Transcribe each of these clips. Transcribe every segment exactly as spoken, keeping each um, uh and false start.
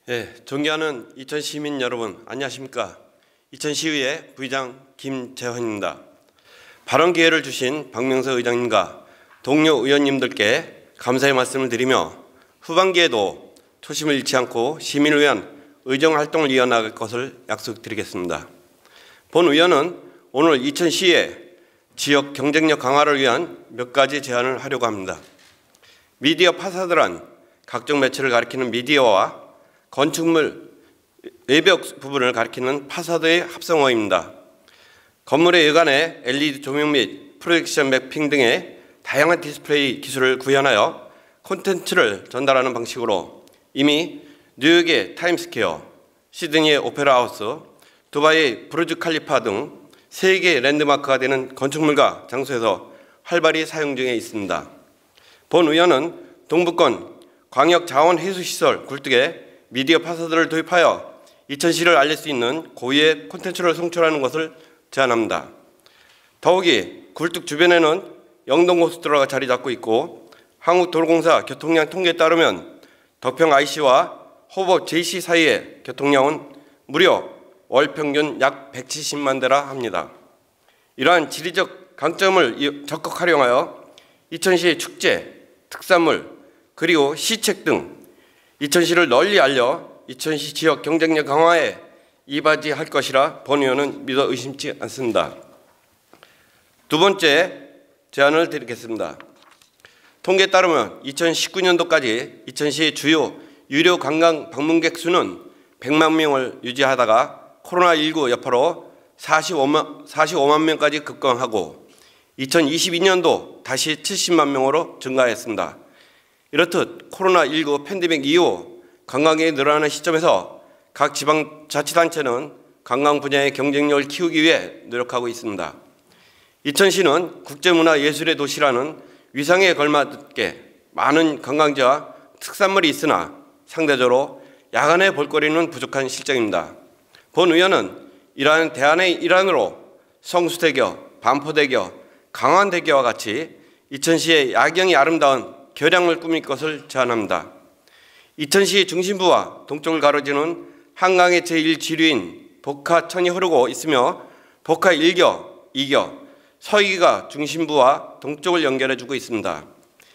예, 존경하는 이천 시민 여러분, 안녕하십니까? 이천시의회 부의장 김재헌입니다. 발언 기회를 주신 박명석 의장님과 동료 의원님들께 감사의 말씀을 드리며 후반기에도 초심을 잃지 않고 시민을 위한 의정활동을 이어나갈 것을 약속드리겠습니다. 본 의원은 오늘 이천시의 지역 경쟁력 강화를 위한 몇 가지 제안을 하려고 합니다. 미디어 파사드란 각종 매체를 가리키는 미디어와 건축물 외벽 부분을 가리키는 파사드의 합성어입니다. 건물의 외관에 엘이디 조명 및 프로젝션 매핑 등의 다양한 디스플레이 기술을 구현하여 콘텐츠를 전달하는 방식으로 이미 뉴욕의 타임스퀘어, 시드니의 오페라 하우스, 두바이의 부르즈 칼리파 등 세계 랜드마크가 되는 건축물과 장소에서 활발히 사용 중에 있습니다. 본 의원은 동부권 광역자원회수시설 굴뚝에 미디어 파사드를 도입하여 이천시를 알릴 수 있는 고유의 콘텐츠를 송출하는 것을 제안합니다. 더욱이 굴뚝 주변에는 영동고속도로가 자리 잡고 있고 한국도로공사 교통량 통계에 따르면 덕평 아이씨와 호법 제이씨 사이의 교통량은 무려 월 평균 약 백칠십만 대라 합니다. 이러한 지리적 강점을 적극 활용하여 이천시의 축제, 특산물, 그리고 시책 등 이천시를 널리 알려 이천시 지역 경쟁력 강화에 이바지할 것이라 본 의원은 믿어 의심치 않습니다. 두 번째 제안을 드리겠습니다. 통계에 따르면 이천십구 년도까지 이천시의 주요 유료 관광 방문객 수는 백만 명을 유지하다가 코로나십구 여파로 사십오만 명까지 급감하고 이천이십이 년도 다시 칠십만 명으로 증가했습니다. 이렇듯 코로나십구 팬데믹 이후 관광객이 늘어나는 시점에서 각 지방자치단체는 관광 분야의 경쟁력을 키우기 위해 노력하고 있습니다. 이천시는 국제문화예술의 도시라는 위상에 걸맞게 많은 관광지와 특산물이 있으나 상대적으로 야간의 볼거리는 부족한 실정입니다. 본 의원은 이러한 대안의 일환으로 성수대교, 반포대교, 강원대교와 같이 이천시의 야경이 아름다운 교량을 꾸밀 것을 제안합니다. 이천시 중심부와 동쪽을 가로지는 한강의 제일 지류인 복하천이 흐르고 있으며 복하 일교, 이교, 서이기가 중심부와 동쪽을 연결해주고 있습니다.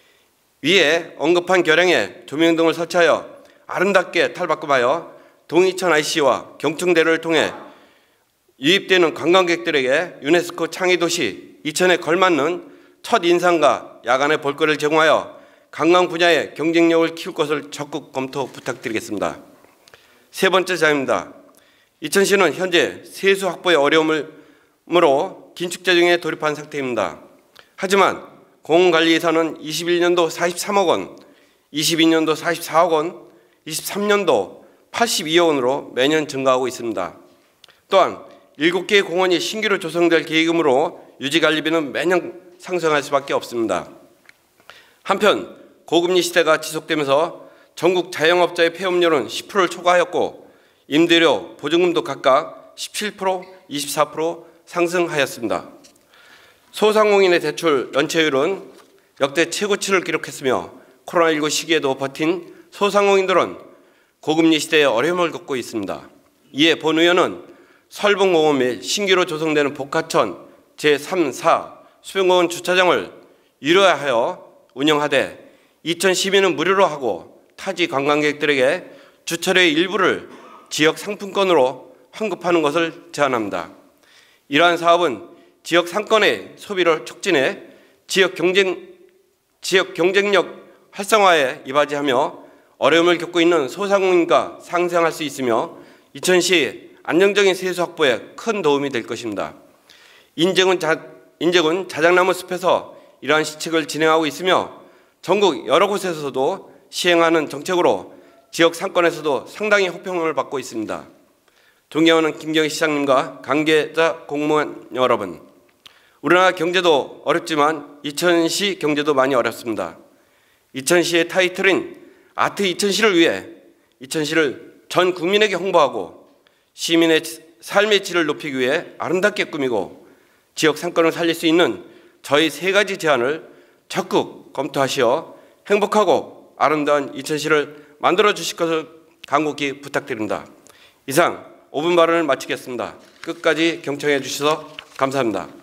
위에 언급한 교량에 조명등을 설치하여 아름답게 탈바꿈하여 동이천 아이씨와 경충대로를 통해 유입되는 관광객들에게 유네스코 창의도시 이천에 걸맞는 첫 인상과 야간의 볼거리를 제공하여 관광 분야의 경쟁력을 키울 것을 적극 검토 부탁드리겠습니다. 세 번째 제안입니다. 이천시는 현재 세수 확보의 어려움으로 긴축 재정에 돌입한 상태입니다. 하지만 공원관리 예산은 이십일 년도 사십삼억 원, 이십이 년도 사십사억 원, 이십삼 년도 팔십이억 원으로 매년 증가하고 있습니다. 또한 일곱 개의 공원이 신규로 조성될 계획이므로 유지관리비는 매년 상승할 수밖에 없습니다. 한편 고금리 시대가 지속되면서 전국 자영업자의 폐업률은 십 퍼센트를 초과하였고 임대료, 보증금도 각각 십칠 퍼센트, 이십사 퍼센트 상승하였습니다. 소상공인의 대출 연체율은 역대 최고치를 기록했으며 코로나십구 시기에도 버틴 소상공인들은 고금리 시대에 어려움을 겪고 있습니다. 이에 본 의원은 설봉공원 및 신규로 조성되는 복하천 제삼, 사 수변공원 주차장을 유료화하여 운영하되 이천 시민은 무료로 하고 타지 관광객들에게 주차료의 일부를 지역 상품권으로 환급하는 것을 제안합니다. 이러한 사업은 지역 상권의 소비를 촉진해 지역 경쟁, 지역 경쟁력 활성화에 이바지하며 어려움을 겪고 있는 소상공인과 상생할 수 있으며 이천시 안정적인 세수 확보에 큰 도움이 될 것입니다. 인제군, 자, 인제군 자작나무 숲에서 이러한 시책을 진행하고 있으며 전국 여러 곳에서도 시행하는 정책으로 지역 상권에서도 상당히 호평을 받고 있습니다. 존경하는 김경희 시장님과 관계자 공무원 여러분, 우리나라 경제도 어렵지만 이천시 경제도 많이 어렵습니다. 이천시의 타이틀인 아트 이천시를 위해 이천시를 전 국민에게 홍보하고 시민의 삶의 질을 높이기 위해 아름답게 꾸미고 지역 상권을 살릴 수 있는 저희 세 가지 제안을 적극 검토하시어 행복하고 아름다운 이천시를 만들어 주실 것을 간곡히 부탁드립니다. 이상 오 분 발언을 마치겠습니다. 끝까지 경청해 주셔서 감사합니다.